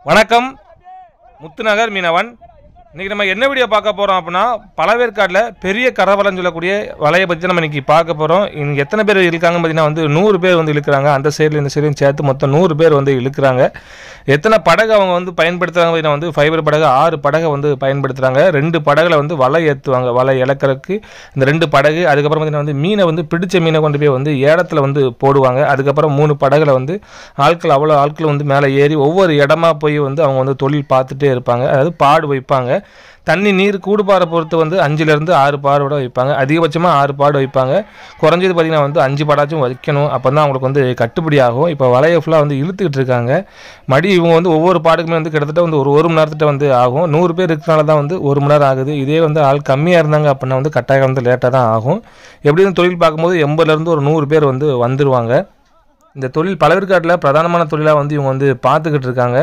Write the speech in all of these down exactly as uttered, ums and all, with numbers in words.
வணக்கம், முத்துநகர் மீனவன். இன்றைக்கி நம்ம என்ன வீடியோ பார்க்க போகிறோம் அப்படின்னா, பழவேற்காட்டில் பெரிய கரவலைன்னு சொல்லக்கூடிய வலையை பற்றி நம்ம இன்றைக்கி பார்க்க போகிறோம். இங்கே எத்தனை பேர் இழுக்காங்க பார்த்தீங்கன்னா வந்து நூறு பேர் வந்து இழுக்கிறாங்க. அந்த சைடில் இந்த சைடையும் சேர்த்து மொத்தம் நூறு பேர் வந்து இழுக்கிறாங்க. எத்தனை படகு அவங்க வந்து பயன்படுத்துகிறாங்க பார்த்தீங்கன்னா வந்து ஃபைபர் படகு ஆறு படகை வந்து பயன்படுத்துகிறாங்க. ரெண்டு படகுல வந்து வலை ஏற்றுவாங்க. வலை இழக்கிறதுக்கு இந்த ரெண்டு படகு. அதுக்கப்புறம் பார்த்தீங்கன்னா வந்து மீனை வந்து பிடிச்ச மீனை கொண்டு போய் வந்து ஏடத்தில் வந்து போடுவாங்க. அதுக்கப்புறம் மூணு படகுல வந்து ஆட்கள் அவ்வளோ ஆட்கள் வந்து மேலே ஏறி ஒவ்வொரு இடமா போய் வந்து அவங்க வந்து தொழில் பார்த்துட்டே இருப்பாங்க. அதாவது பாடு வைப்பாங்க. தண்ணி நீர் கூடுபாறை பொறுத்து வந்து அஞ்சுலேருந்து ஆறு பாடோட வைப்பாங்க. அதிகபட்சமாக ஆறு பாடு வைப்பாங்க. குறைஞ்சது பார்த்திங்கன்னா வந்து அஞ்சு பாடாச்சும் வைக்கணும். அப்போ தான் அவங்களுக்கு வந்து கட்டுப்படி ஆகும். இப்போ வலையை ஃபுல்லாக வந்து இழுத்துக்கிட்டு இருக்காங்க. மடி இவங்க வந்து ஒவ்வொரு பாடுக்குமே வந்து கிட்டத்தட்ட வந்து ஒரு ஒரு மணி நேரத்திட்ட வந்து ஆகும். நூறு பேர் இருக்கிறனால தான் வந்து ஒரு மணி நேரம் ஆகுது. இதே வந்து ஆள் கம்மியாக இருந்தாங்க அப்படின்னா வந்து கட்டாயம் வந்து லேட்டாக தான் ஆகும். எப்படின்னு தொழில் பார்க்கும்போது எண்பதுலேருந்து ஒரு நூறு பேர் வந்து வந்துடுவாங்க. இந்த தொழில் பழவேற்காட்டில் பிரதானமான தொழிலாக வந்து இவங்க வந்து பார்த்துக்கிட்டு இருக்காங்க.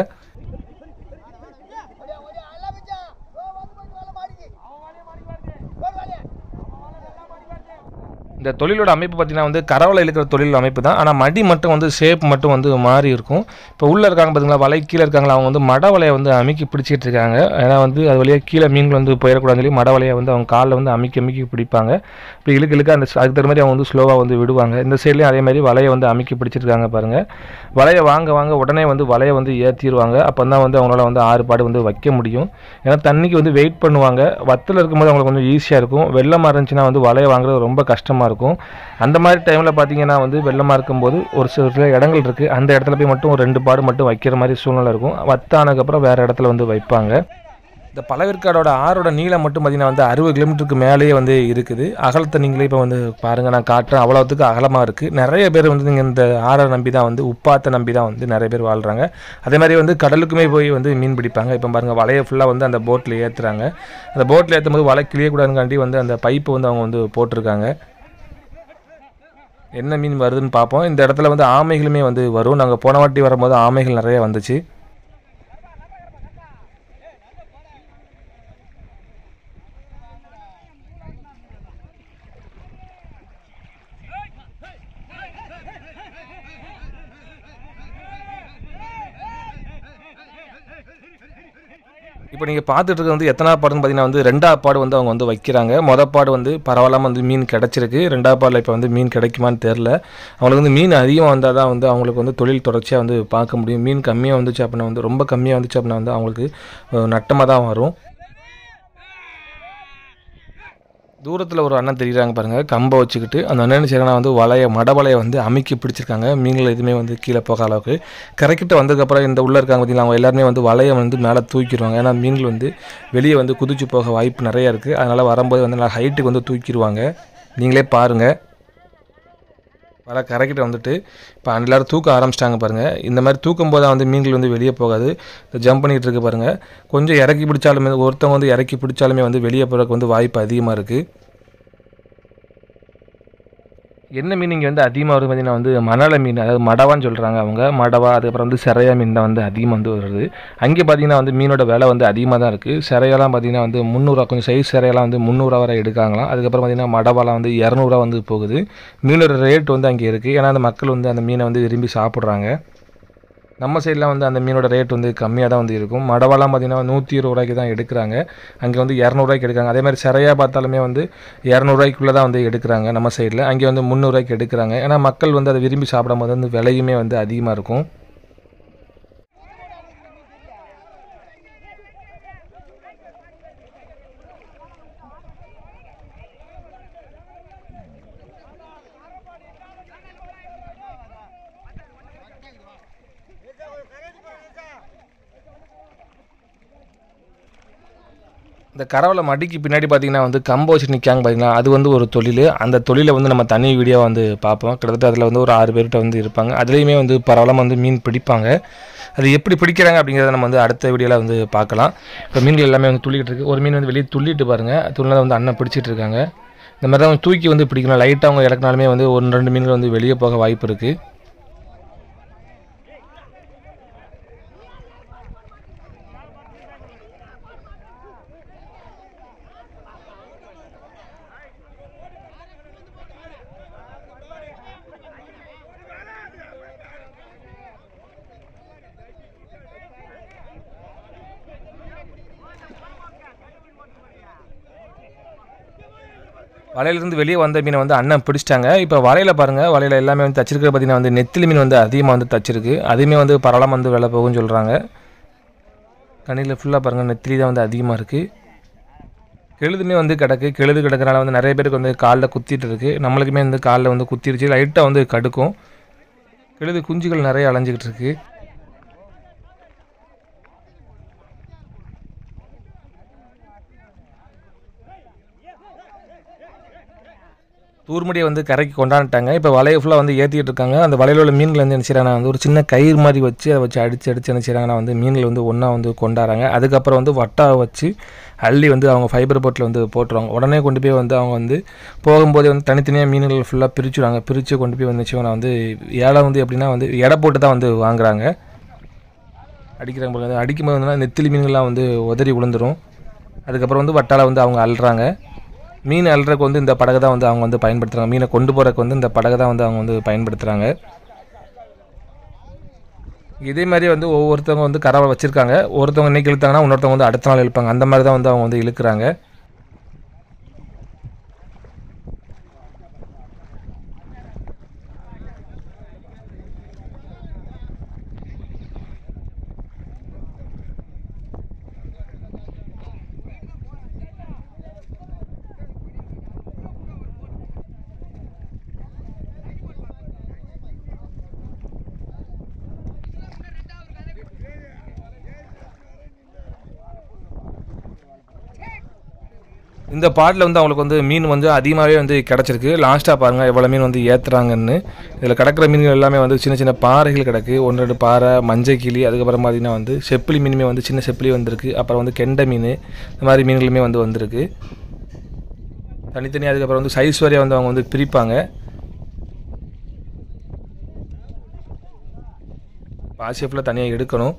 இந்த தொழிலோட அமைப்பு பார்த்திங்கன்னா வந்து கரவலை இழுக்கிற தொழில் அமைப்பு தான். ஆனால் மடி மட்டும் வந்து ஷேப் மட்டும் வந்து மாறி இருக்கும். இப்போ உள்ளே இருக்காங்க பார்த்தீங்களா, வலை கீழே இருக்காங்களா, அவங்க வந்து மட வலையை வந்து அமுக்கி பிடிச்சிட்டு இருக்காங்க. ஏன்னா வந்து அது வழியாக கீழே மீன்கள் வந்து போயிடக்கூடாதுன்னு சொல்லி மட வலையை வந்து அவங்க காலில் வந்து அமுக்கி அமுக்கி பிடிப்பாங்க. இப்போ இழுக்க இழுக்க அந்த அதுக்கு தகுந்த மாதிரி அவங்க வந்து ஸ்லோவாக வந்து விடுவாங்க. இந்த சைட்லேயும் அதே மாதிரி வலையை வந்து அமுக்கி பிடிச்சிருக்காங்க பாருங்கள். வலையை வாங்க வாங்க உடனே வந்து வலையை வந்து ஏற்றிடுவாங்க. அப்போ தான் வந்து அவங்களால வந்து ஆறு பாடு வந்து வைக்க முடியும். ஏன்னா தண்ணிக்கு வந்து வெயிட் பண்ணுவாங்க. வத்தில் இருக்கும்போது அவங்களுக்கு கொஞ்சம் ஈஸியாக இருக்கும். வெள்ளமாக இருந்துச்சுன்னா வந்து வலையை வாங்குறது ரொம்ப கஷ்டமாக இருக்கும். அந்த மாதிரி டைமில் பார்த்தீங்கன்னா வந்து வெள்ளமாக இருக்கும்போது ஒரு சில இடங்கள் இருக்குது. அந்த இடத்துல போய் மட்டும் ஒரு ரெண்டு பாடு மட்டும் வைக்கிற மாதிரி சூழ்நிலை இருக்கும். வத்தானதுக்கப்புறம் வேறு இடத்துல வந்து வைப்பாங்க. இந்த பழவேற்காடோட ஆறோட நீளம் மட்டும் பார்த்திங்கன்னா வந்து அறுபது கிலோமீட்டருக்கு மேலேயே வந்து இருக்குது. அகலத்தை நீங்களே இப்போ வந்து பாருங்கள், நான் காட்டுறேன். அவ்வளோத்துக்கு அகலமாக இருக்குது. நிறைய பேர் வந்து நீங்கள் இந்த ஆறை நம்பி தான் வந்து உப்பாத்தை நம்பி தான் வந்து நிறைய பேர் வாழ்கிறாங்க. அதே மாதிரி வந்து கடலுக்குமே போய் வந்து மீன் பிடிப்பாங்க. இப்போ பாருங்கள், வலையை ஃபுல்லாக வந்து அந்த போட்டில் ஏற்றுறாங்க. அந்த போட்டில் ஏற்றும் போது வலை கிளியக்கூடாதுங்காண்டி வந்து அந்த பைப்பு வந்து அவங்க வந்து போட்டிருக்காங்க. என்ன மீன் வருதுன்னு பார்ப்போம். இந்த இடத்துல வந்து ஆமைகளுமே வந்து வரும். நாங்கள் போன வாட்டி வரும்போது ஆமைகள் நிறைய வந்துச்சு. இப்போ நீங்கள் பார்த்துட்டு இருக்கிறது வந்து எத்தனை பாடுன்னு பார்த்தீங்கன்னா வந்து ரெண்டாவது பாடு வந்து அவங்க வந்து வைக்கிறாங்க. மொதல் பாடு வந்து பரவாயில்லாமல் வந்து மீன் கிடச்சிருக்கு. ரெண்டாவது பாடில் இப்போ வந்து மீன் கிடைக்குமான்னு தெரில. அவங்களுக்கு வந்து மீன் அதிகமாக வந்தால் தான் வந்து அவங்களுக்கு வந்து தொழில் தொடர்ச்சியாக வந்து பார்க்க முடியும். மீன் கம்மியாக வந்துச்சு அப்படின்னா வந்து ரொம்ப கம்மியாக வந்துச்சு அப்படின்னா வந்து அவங்களுக்கு நட்டமாக தான் வரும். தூரத்தில் ஒரு அண்ணன் தெரியுறாங்க பாருங்கள், கம்பை வச்சுக்கிட்டு. அந்த அண்ணன் என்ன செய்யறாங்கன்னா வந்து வலையை மட வலையை வந்து அமுக்கி பிடிச்சிருக்காங்க. மீன்கள் எதுவுமே வந்து கீழே போக அளவுக்கு. கரைக்கிட்ட வந்ததுக்கப்புறம் இந்த உள்ளே இருக்காங்க பார்த்தீங்களா, அவங்க எல்லாருமே வந்து வலையை வந்து மேலே தூக்கிடுவாங்க. ஏன்னா மீன்கள் வந்து வெளியே வந்து குதிச்சு போக வாய்ப்பு நிறையா இருக்குது. அதனால் வரும்போது வந்து நல்லா ஹைட்டுக்கு வந்து தூக்கிடுவாங்க. நீங்களே பாருங்கள். வலை கரைக்கிட்ட வந்துட்டு இப்போ எல்லோரும் தூக்க ஆரம்பிச்சிட்டாங்க பாருங்கள். இந்த மாதிரி தூக்கும் போது வந்து மீன்கள் வந்து வெளியே போகாது. ஜம்ப் பண்ணிகிட்டு இருக்கு பாருங்கள். கொஞ்சம் இறக்கி பிடிச்சாலுமே ஒருத்தவங்க வந்து இறக்கி பிடிச்சாலுமே வந்து வெளியே போகிறதுக்கு வந்து வாய்ப்பு அதிகமாக இருக்குது. என்ன மீன் இங்கே வந்து அதிகமாக வருது பார்த்திங்கன்னா வந்து மணலை மீன், அதாவது மடவான்னு சொல்கிறாங்க அவங்க. மடவா, அதுக்கப்புறம் வந்து சிறையா மீன் தான் வந்து அதிகமாக வந்து வருது. அங்கே பார்த்திங்கன்னா வந்து மீனோட விலை வந்து அதிகமாக தான் இருக்குது. சிறையெல்லாம் பார்த்திங்கன்னா வந்து முந்நூறுவா, கொஞ்சம் சைஸ் சிறையெல்லாம் வந்து முந்நூறுவா வரை எடுக்காங்களாம். அதுக்கப்புறம் பார்த்திங்கன்னா மடவாலாம் வந்து இரநூறுவா வந்து போகுது. மீனோட ரேட் வந்து அங்கே இருக்குது. ஏன்னா அந்த மக்கள் வந்து அந்த மீனை வந்து விரும்பி சாப்பிட்றாங்க. நம்ம சைடெலாம் வந்து அந்த மீனோட ரேட் வந்து கம்மியாக தான் வந்து இருக்கும். மடவாலாம் பார்த்திங்கன்னா நூற்றி இருபது ரூபாய்க்கு தான் எடுக்கிறாங்க. அங்கே வந்து இரநூறுவாய்க்கு எடுக்கிறாங்க. அதே மாதிரி சிறையாக பார்த்தாலுமே வந்து இரநூறுவாய்க்குள்ளே தான் வந்து எடுக்கிறாங்க நம்ம சைடில். அங்கே வந்து முந்நூறுவாய்க்கு எடுக்கிறாங்க. ஏன்னா மக்கள் வந்து அதை விரும்பி சாப்பிடும் போது வந்து விலையுமே வந்து அதிகமாக இருக்கும். இந்த கரவலை மடிக்கு பின்னாடி பார்த்திங்கன்னா வந்து கம்பை வச்சு நிற்காங்க பார்த்திங்கன்னா, அது வந்து ஒரு தொழில். அந்த தொழிலை வந்து நம்ம தனி வீடியோவாக வந்து பார்ப்போம். கிட்டத்தட்ட அதில் வந்து ஒரு ஆறு பேர்கிட்ட வந்து இருப்பாங்க. அதுலேயுமே வந்து பரவலாக வந்து மீன் பிடிப்பாங்க. அது எப்படி பிடிக்கிறாங்க அப்படிங்கிறத நம்ம வந்து அடுத்த வீடியோவில் வந்து பார்க்கலாம். இப்போ மீன்கள் எல்லாமே வந்து துள்ளிக்கிட்டு இருக்குது. ஒரு மீன் வந்து வெளியே துள்ளிட்டு பாருங்கள். துள்ளினதை வந்து அண்ணன் பிடிச்சிட்டு இருக்காங்க. இந்த மாதிரி தான் தூக்கி வந்து பிடிக்கணும். லைட்டாக அவங்க இறக்குனாலுமே வந்து ஒன்று ரெண்டு மீன்கள் வந்து வெளியே போக வாய்ப்பு இருக்குது. வலையிலேருந்து வெளியே வந்த மீனை வந்து அண்ணன் பிடிச்சிட்டாங்க. இப்போ வலையில் பாருங்கள், வலையில் எல்லாமே வந்து தச்சிருக்கிற பார்த்தீங்கன்னா வந்து நெத்திலி மீன் வந்து அதிகமாக வந்து தச்சிருக்கு. அதுவுமே வந்து பரவலாக வந்து விலை போகும்னு சொல்கிறாங்க. கண்ணியில் ஃபுல்லாக பாருங்கள் நெத்திலி தான் வந்து அதிகமாக இருக்குது. கெழுதுமே வந்து கிடக்கு. கெழுது கிடக்கிறனால வந்து நிறைய பேருக்கு வந்து காலில் குத்திட்டு இருக்குது. நம்மளுக்குமே வந்து காலில் வந்து குத்திருச்சு, லைட்டாக வந்து கடுக்கும். கெழுது குஞ்சுகள் நிறைய அலைஞ்சிக்கிட்டு இருக்குது. தூர்மடியை வந்து கரைக்கு கொண்டாந்துட்டாங்க. இப்போ வலையை ஃபுல்லாக வந்து ஏற்றிக்கிட்டு இருக்காங்க. அந்த வலையில் உள்ள மீன்கள் வந்து என்ன செய்கிறாங்கன்னா வந்து ஒரு சின்ன கயிறு மாதிரி வச்சு அதை வச்சு அடித்து அடித்து என்ன செய்கிறாங்கன்னா வந்து மீன்கள் வந்து ஒன்றா வந்து கொண்டாடுறாங்க. அதுக்கப்புறம் வந்து வட்டாவை வச்சு அள்ளி வந்து அவங்க ஃபைபர் போட்டில் வந்து போட்டுருவாங்க. உடனே கொண்டு போய் வந்து அவங்க வந்து போகும்போதே வந்து தனித்தனியாக மீன்கள் ஃபுல்லாக பிரிச்சுடுவாங்க. பிரித்து கொண்டு போய் வந்து வச்சுக்கோங்க வந்து ஏழை வந்து எப்படின்னா வந்து எடை போட்டு தான் வந்து வாங்குறாங்க. அடிக்கிறாங்க போது அடிக்கும்போது வந்து நெத்திலி மீன்கள்லாம் வந்து உதறி விழுந்துடும். அதுக்கப்புறம் வந்து வட்டால் வந்து அவங்க அள்ளுறாங்க. மீன் அள்ளுறதுக்கு வந்து இந்த படகு தான் வந்து அவங்க வந்து பயன்படுத்துகிறாங்க. மீனை கொண்டு போகிறதுக்கு வந்து இந்த படகு தான் வந்து அவங்க வந்து பயன்படுத்துகிறாங்க. இதே மாதிரி வந்து ஒவ்வொருத்தவங்க வந்து கரவை வச்சுருக்காங்க. ஒருத்தவங்க இன்றைக்கி இழுத்தாங்கன்னா இன்னொருத்தவங்க வந்து அடுத்த நாள் இழுப்பாங்க. அந்த மாதிரி தான் வந்து அவங்க வந்து இழுக்கிறாங்க. இந்த பாட்டில் வந்து அவங்களுக்கு வந்து மீன் வந்து அதிகமாகவே வந்து கிடச்சிருக்கு. லாஸ்ட்டாக பாருங்கள் எவ்வளோ மீன் வந்து ஏற்றுறாங்கன்னு. இதில் கிடக்கிற மீன்கள் எல்லாமே வந்து சின்ன சின்ன பாறைகள் கிடக்கு. ஒன்று ரெண்டு பாறை, மஞ்சள் கிளி, அதுக்கப்புறம் பார்த்திங்கன்னா வந்து செப்பிலி மீனுமே வந்து சின்ன செப்பிலி வந்திருக்கு. அப்புறம் வந்து கெண்டை மீன், இந்த மாதிரி மீன்களுமே வந்து வந்திருக்கு தனித்தனியாக. அதுக்கப்புறம் வந்து சைஸ் வரையாக வந்து அவங்க வந்து பிரிப்பாங்க. பாசியை ஃபுல்லாக தனியாக எடுக்கணும்.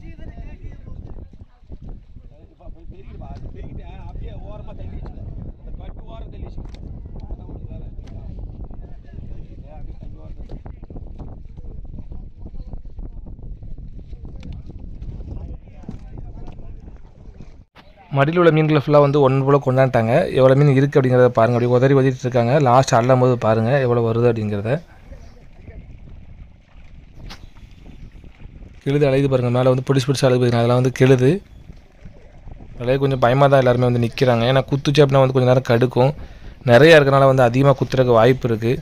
மடியில் உள்ள மீன்களை ஃபுல்லாக வந்து ஒன்று போல் கொண்டாண்டாங்க. எவ்வளோ மீன் இருக்குது அப்படிங்கிறத பாருங்கள். அப்படி உதறி உதறிட்டு இருக்காங்க. லாஸ்ட் அள்ளும் போது பாருங்கள் எவ்வளோ வருது அப்படிங்கிறத. கெழுது அலையுது பாருங்கள். மேலே வந்து பிடிச்சி பிடிச்சி அழுது பாருங்கள். அதெல்லாம் வந்து கெழுது. அதே கொஞ்சம் பயமாக தான் எல்லாருமே வந்து நிற்கிறாங்க. ஏன்னா குத்துச்சு அப்படின்னா வந்து கொஞ்சம் நேரம் கடுக்கும். நிறையா இருக்கிறனால வந்து அதிகமாக குத்துறதுக்கு வாய்ப்பு இருக்குது.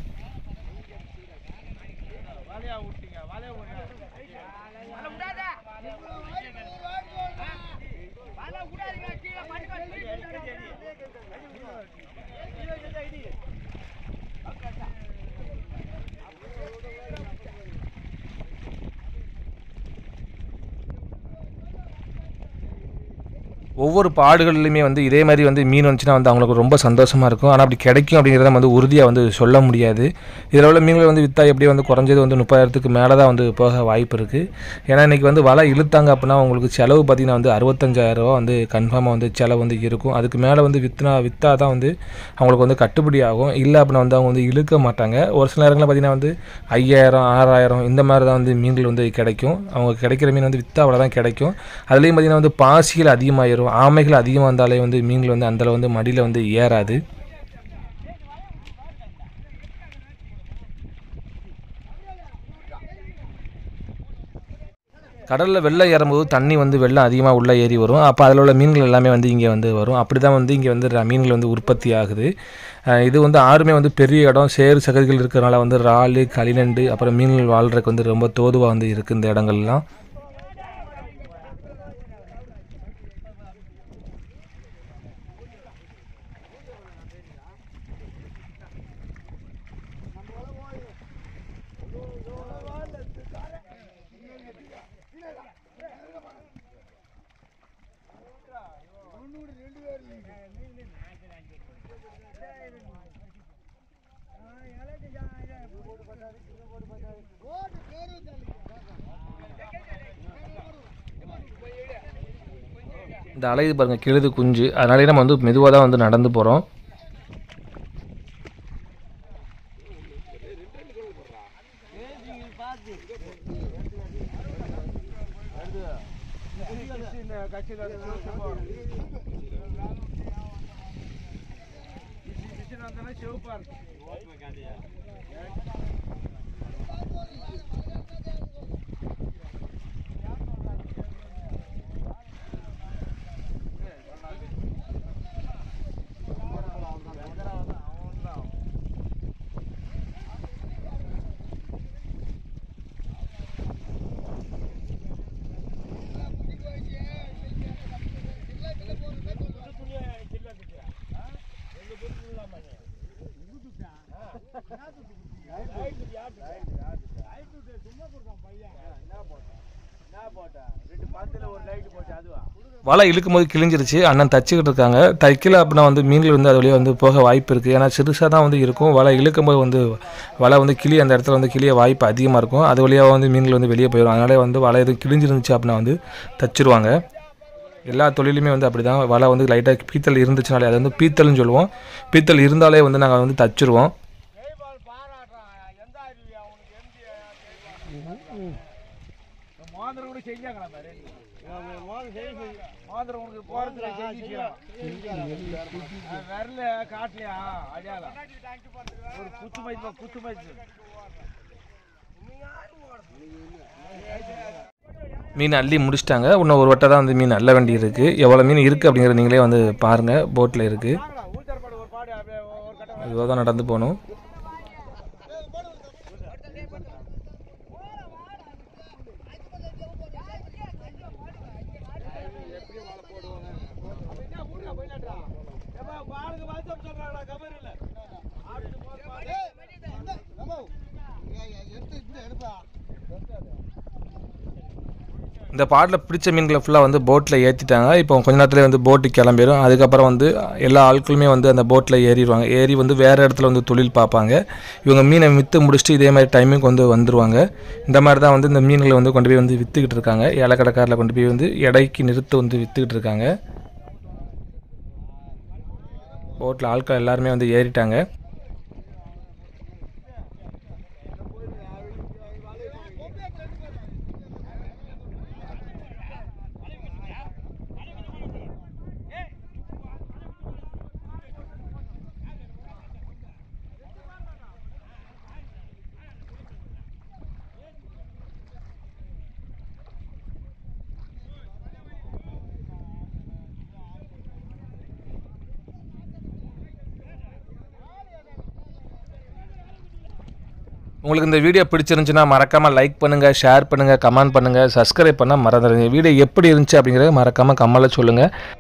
ஒவ்வொரு பாடுகள்லையுமே வந்து இதே மாதிரி வந்து மீன் வந்துச்சுன்னா வந்து அவங்களுக்கு ரொம்ப சந்தோஷமாக இருக்கும். ஆனால் அப்படி கிடைக்கும் அப்படிங்கிறத வந்து உறுதியாக வந்து சொல்ல முடியாது. இதில் உள்ள மீன்கள் வந்து விற்றா எப்படி வந்து குறைஞ்சது வந்து முப்பதாயிரத்துக்கு மேலே தான் வந்து போக வாய்ப்பு இருக்குது. ஏன்னா இன்றைக்கி வந்து வலை இழுத்தாங்க அப்படின்னா அவங்களுக்கு செலவு பார்த்திங்கன்னா வந்து அறுபத்தஞ்சாயிரரூவா வந்து கன்ஃபார்மாக வந்து செலவு வந்து இருக்கும். அதுக்கு மேலே வந்து விற்றுனா விற்றா தான் வந்து அவங்களுக்கு வந்து கட்டுப்படி ஆகும். இல்லை அப்படின்னா வந்து அவங்க வந்து இழுக்க மாட்டாங்க. ஒரு சில நேரங்களில் பார்த்திங்கன்னா வந்து ஐயாயிரம் ஆறாயிரம் இந்த மாதிரி தான் வந்து மீன்கள் வந்து கிடைக்கும். அவங்க கிடைக்கிற மீன் வந்து விற்றா அவ்வளோ தான் கிடைக்கும். அதுலேயும் பார்த்திங்கன்னா வந்து பாசிகள் அதிகமாகிடும். ஆமைகள் அதிகமாக இருந்தாலே வந்து மீன்கள் வந்து அந்தளவு வந்து மடியில் வந்து ஏறாது. கடலில் வெள்ளம் ஏறும்போது தண்ணி வந்து வெள்ளம் அதிகமாக உள்ளே ஏறி வரும். அப்போ அதில் உள்ள மீன்கள் எல்லாமே வந்து இங்கே வந்து வரும். அப்படி தான் வந்து இங்கே வந்து மீன்கள் வந்து உற்பத்தி ஆகுது. இது வந்து ஆறுமே வந்து பெரிய இடம், சேறு சகதிகள் இருக்கிறனால வந்து இறால், களிநண்டு, அப்புறம் மீன்கள் வாழ்கிறதுக்கு வந்து ரொம்ப தோதுவாக வந்து இருக்குது இந்த இடங்கள்லாம். இந்த அலையுது பாருங்கள் கெழுது குஞ்சு. அதனாலே நம்ம வந்து மெதுவாக தான் வந்து நடந்து போகிறோம். வலை இழுக்கும் போது கிழிஞ்சிருச்சு. அண்ணன் தச்சுக்கிட்டு இருக்காங்க. தைக்கல அப்படின்னா வந்து மீன்கள் வந்து அது வழியாக வந்து போக வாய்ப்பு இருக்குது. ஏன்னா சிறுசாக தான் வந்து இருக்கும். வலை இழுக்கும் போது வந்து வலை வந்து கிளி அந்த இடத்துல வந்து கிளிய வாய்ப்பு அதிகமாக இருக்கும். அது வழியாக வந்து மீன்கள் வந்து வெளியே போயிடும். அதனால வந்து வலை எதுவும் கிழிஞ்சிருந்துச்சு அப்படின்னா வந்து தச்சுருவாங்க. எல்லா தொழிலுமே வந்து அப்படி தான். வலை வந்து லைட்டாக பீத்தல் இருந்துச்சுனாலே அது வந்து பீத்தல்னு சொல்லுவோம். பீத்தல் இருந்தாலே வந்து நாங்கள் வந்து தச்சுருவோம். மீன் அள்ளி முடிச்சிட்டாங்க. இன்னும் ஒரு வட்டை தான் வந்து மீன் அள்ள வேண்டி இருக்குது. எவ்வளோ மீன் இருக்குது அப்படிங்கிறத நீங்களே வந்து பாருங்கள். போட்டில் இருக்குது. இதுவாக தான் நடந்து போகணும். இந்த பாட்டில் பிடிச்ச மீன்களை ஃபுல்லாக வந்து போட்டில் ஏற்றிட்டாங்க. இப்போ கொஞ்ச நேரத்தில் வந்து போட்டு கிளம்பிடும். அதுக்கப்புறம் வந்து எல்லா ஆட்களுமே வந்து அந்த போட்டில் ஏறிடுவாங்க. ஏறி வந்து வேறு இடத்துல வந்து தொழில் பார்ப்பாங்க. இவங்க மீனை விற்று முடிச்சுட்டு இதே மாதிரி டைமுக்கு வந்து வந்துடுவாங்க. இந்த மாதிரி தான் வந்து இந்த மீன்களை வந்து கொண்டு போய் வந்து விற்றுக்கிட்டு இருக்காங்க. ஏலக்கடைக்காரில் கொண்டு போய் வந்து எடைக்கு நிறுத்து வந்து விற்றுக்கிட்டு இருக்காங்க. போட்டில் ஆட்கள் எல்லாருமே வந்து ஏறிட்டாங்க. உங்களுக்கு இந்த வீடியோ பிடிச்சிருந்துச்சுன்னா மறக்காமல் லைக் பண்ணுங்கள், ஷேர் பண்ணுங்கள், கமெண்ட் பண்ணுங்கள், சப்ஸ்கிரைப் பண்ணால் மறந்துடுங்க. வீடியோ எப்படி இருந்துச்சு அப்படிங்கிறத மறக்காமல் கமெண்ட்டில் சொல்லுங்கள்.